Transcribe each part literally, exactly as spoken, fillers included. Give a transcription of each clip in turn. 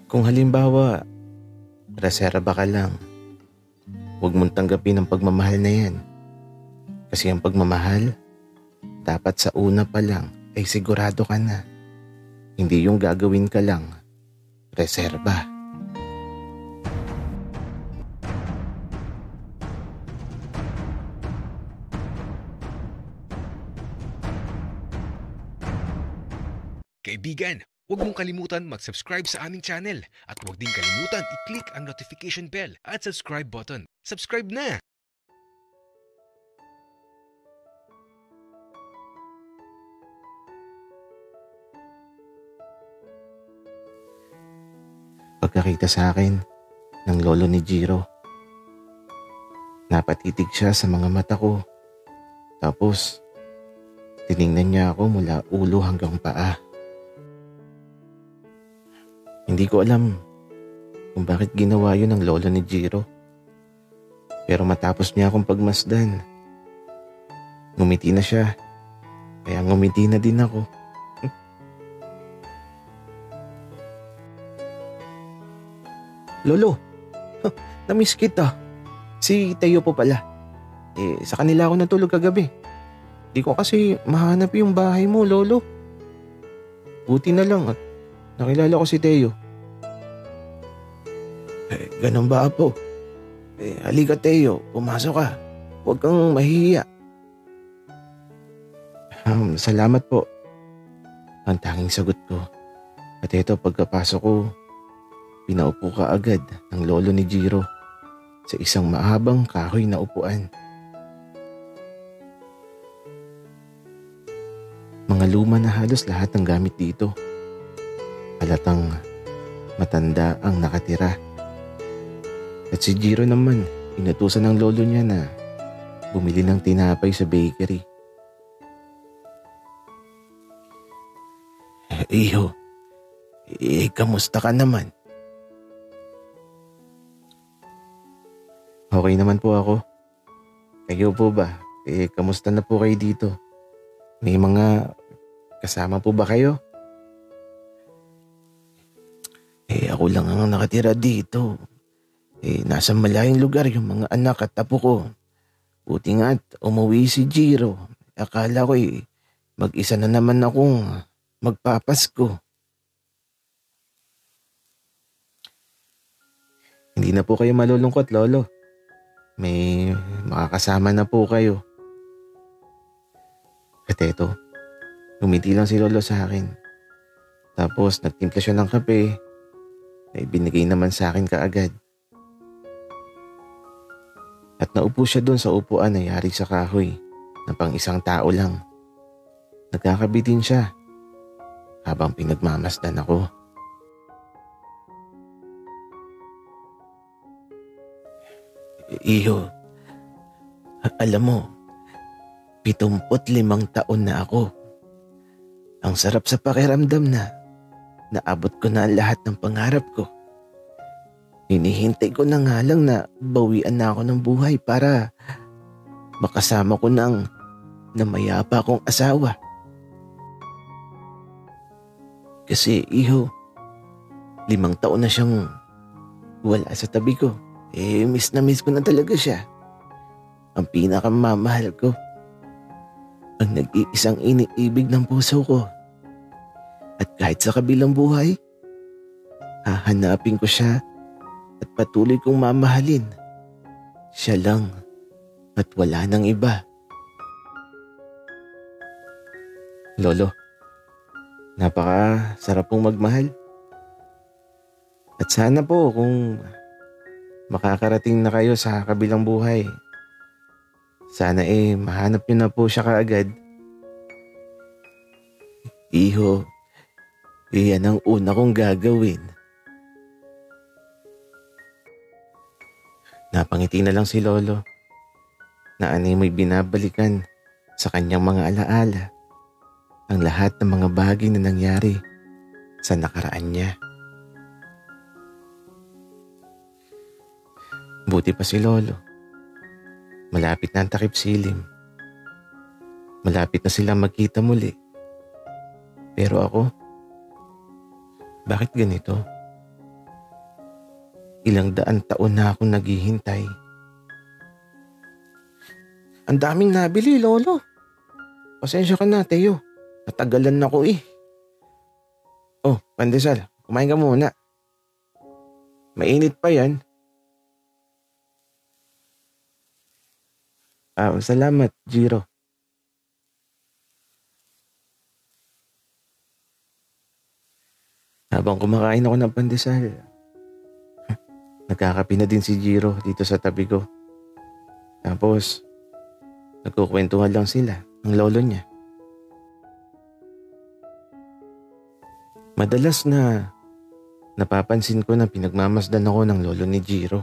Kung halimbawa, reserba ka lang, huwag mong tanggapin ang pagmamahal na yan. Kasi ang pagmamahal, dapat sa una pa lang ay sigurado ka na. Hindi yung gagawin ka lang, reserba. Kaibigan, huwag mong kalimutan mag-subscribe sa aming channel at huwag din kalimutan i-click ang notification bell at subscribe button. Subscribe na! Pagkakita sa akin ng lolo ni Jiro, napatitig siya sa mga mata ko. Tapos, tiningnan niya ako mula ulo hanggang paa. Hindi ko alam kung bakit ginawa yun ng lolo ni Jiro. Pero matapos niya akong pagmasdan, ngumiti na siya. Kaya ngumiti na din ako. Lolo, huh, namiss kita. Si Teo po pala. Eh, sa kanila ako natulog kagabi. Di ko kasi mahanap yung bahay mo, Lolo. Buti na lang at nakilala ko si Teo. Eh, ganun ba, Apo? Eh, halika Teo, pumasok ka. Huwag kang mahihiya. Um, salamat po. Ang tanging sagot ko. At ito, pagkapasok ko, pinaupo ka agad ng lolo ni Jiro sa isang mahabang kahoy na upuan. Mga luma na halos lahat ng gamit dito. Halatang matanda ang nakatira. At si Jiro naman, inutusan ng lolo niya na bumili ng tinapay sa bakery. Iho, eh, kamusta ka naman? Okay naman po ako. Kayo po ba? Eh, kamusta na po kayo dito? May mga kasama po ba kayo? Eh, ako lang ang nakatira dito. Eh, nasa malayong lugar yung mga anak at apo ko. Buti nga't umuwi si Jiro. Akala ko eh, mag-isa na naman akong magpapasko. Hindi na po kayo malulungkot, Lolo. May makakasama na po kayo. At eto, umiti lang si Lolo sa akin. Tapos nagtimpla siya ng kape na ibinigay naman sa akin kaagad. At naupo siya doon sa upuan na yari sa kahoy na pang isang tao lang. Nagkakabitin siya habang pinagmamasdan ako. Iho, alam mo, pitumput limang taon na ako. Ang sarap sa pakiramdam na naabot ko na ang lahat ng pangarap ko. Hinihintay ko na nga lang na bawian na ako ng buhay para makasama ko ng na mayapa kong asawa. Kasi iho, limang taon na siyang wala sa tabi ko. Eh, miss na miss ko na talaga siya. Ang pinakamamahal ko. Ang nag-iisang iniibig ng puso ko. At kahit sa kabilang buhay, hahanapin ko siya at patuloy kong mamahalin. Siya lang at wala nang iba. Lolo, napaka sarap pong magmahal. At sana po kung makakarating na kayo sa kabilang buhay, sana eh mahanap niyo na po siya kaagad. Iho, iyan ang una kong gagawin. Napangiti na lang si Lolo na anay mo'y binabalikan sa kanyang mga alaala ang lahat ng mga bagay na nangyari sa nakaraan niya. Buti pa si Lolo. Malapit na ang takip silim. Malapit na sila magkita muli. Pero ako, bakit ganito? Ilang daan taon na akong naghihintay. Ang daming nabili, Lolo. Pasensya ka na, Teo. Natagalan na ko eh. Oh, Pandesal, kumain ka muna. Mainit pa yan. Ah, salamat, Jiro. Habang kumakain ako ng pandesal, nagkakape na din si Jiro dito sa tabi ko. Tapos, nagkukwentuhan lang sila ng lolo niya. Madalas na napapansin ko na pinagmamasdan ako ng lolo ni Jiro.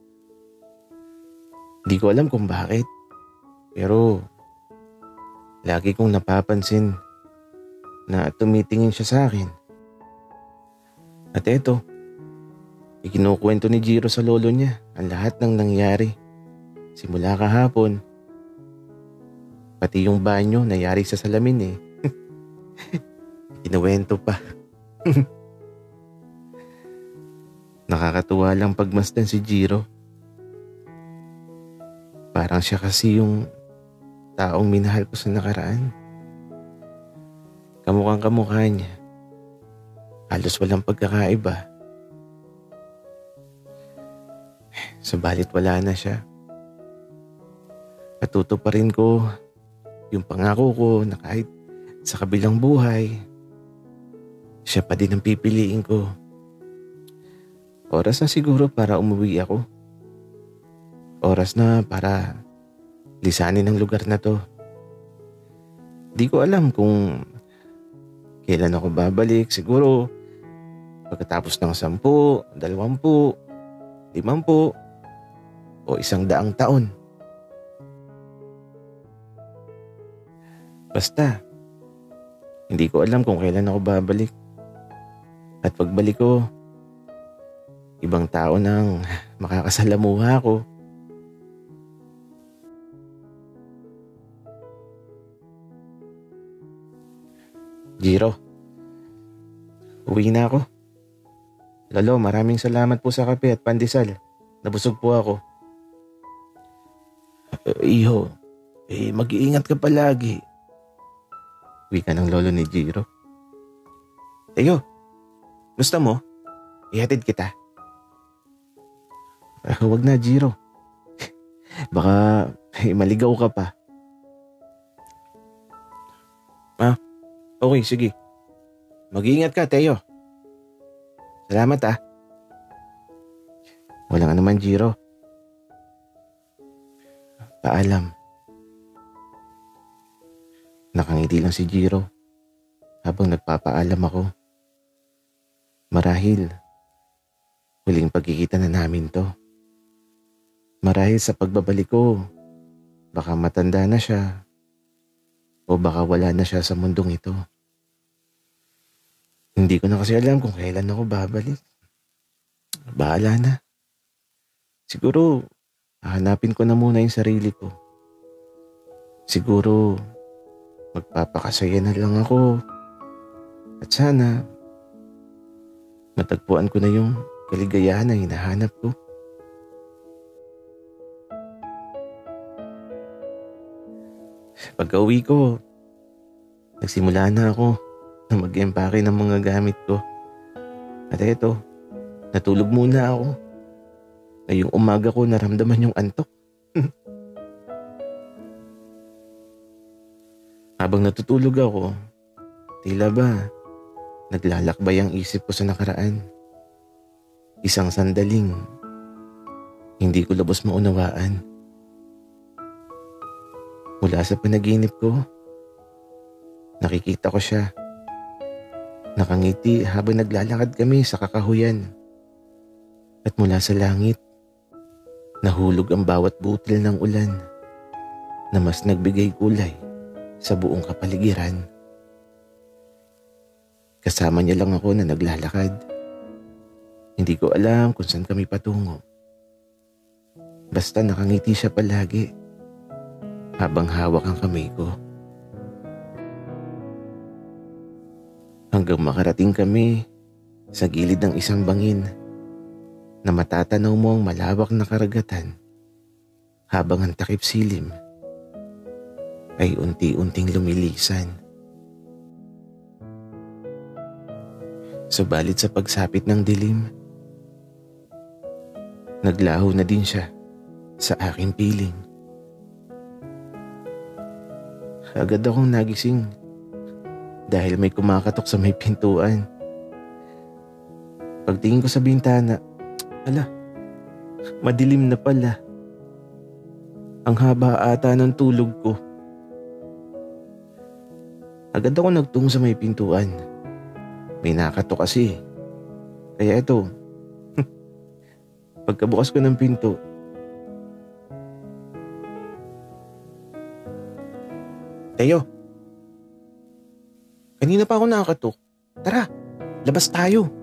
Di ko alam kung bakit, pero lagi kong napapansin na tumitingin siya sa akin. At eto, ikinukwento ni Jiro sa lolo niya ang lahat ng nangyari. Simula kahapon, pati yung banyo nangyari sa salamin eh. Kinuwento pa. Nakakatuwa lang pagmasdan si Jiro. Parang siya kasi yung taong minahal ko sa nakaraan. Kamukhang kamukha niya. Halos walang pagkakaiba. Subalit wala na siya. Natuto pa rin ko yung pangako ko na kahit sa kabilang buhay, siya pa din ang pipiliin ko. Oras na siguro para umuwi ako. Oras na para lisanin ang lugar na to. Di ko alam kung kailan ako babalik. Siguro pagkatapos ng sampu, dalawampu, limampu, o isang daang taon. Basta, hindi ko alam kung kailan ako babalik. At pagbalik ko, ibang tao nang makakasalamuha ko. Jiro, uwi na ako. Lolo, maraming salamat po sa kape at pandesal. Nabusog po ako. Uh, iho, eh mag-iingat ka palagi. Uwi ka ng lolo ni Jiro. Teo, gusto mo? Ihatid kita. Uh, huwag na, Jiro. Baka eh, maligaw ka pa. Ah, okay, sige. Mag-iingat ka, Teo. Salamat ah. Walang anuman, Jiro. Paalam. Nakangiti lang si Jiro habang nagpapaalam ako. Marahil, huling pagkikita na namin to. Marahil sa pagbabalik ko, baka matanda na siya o baka wala na siya sa mundong ito. Hindi ko na kasi alam kung kailan ako babalik. Bahala na. Siguro, hahanapin ko na muna yung sarili ko. Siguro, magpapakasaya na lang ako. At sana, matagpuan ko na yung kaligayahan na hinahanap ko. Pagka-uwi ko, nagsimula na ako na mag-empake ng mga gamit ko. At eto, natulog muna ako. Ngayong umaga ko naramdaman yung antok. Habang natutulog ako, tila ba naglalakbay ang isip ko sa nakaraan. Isang sandaling hindi ko lubos maunawaan. Mula sa panaginip ko, nakikita ko siya. Nakangiti habang naglalakad kami sa kakahuyan. At mula sa langit, nahulog ang bawat butil ng ulan na mas nagbigay kulay sa buong kapaligiran. Kasama niya lang ako na naglalakad. Hindi ko alam kung saan kami patungo. Basta nakangiti siya palagi habang hawak ang kamay ko. Hanggang makarating kami sa gilid ng isang bangin. na matatanaw mo ang malawak na karagatan habang ang takip silim ay unti-unting lumilisan. Subalit sa pagsapit ng dilim, naglaho na din siya sa aking piling. Agad akong nagising dahil may kumakatok sa may pintuan. Pagtingin ko sa bintana, ala, madilim na pala. Ang haba ata ng tulog ko. Agad ako nagtungo sa may pintuan. May nakatok kasi. Kaya ito, pagkabukas ko ng pinto, Teo, kanina pa ako nakatok. Tara, labas tayo.